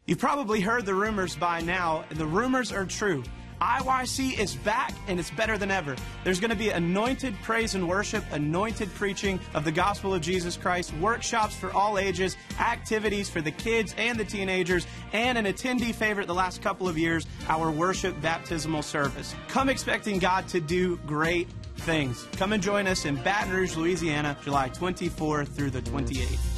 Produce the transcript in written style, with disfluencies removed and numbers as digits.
You've probably heard the rumors by now, and the rumors are true. IYC is back, and it's better than ever. There's going to be anointed praise and worship, anointed preaching of the gospel of Jesus Christ, workshops for all ages, activities for the kids and the teenagers, and an attendee favorite the last couple of years, our worship baptismal service. Come expecting God to do great things. Come and join us in Baton Rouge, Louisiana, July 24th through the 28th.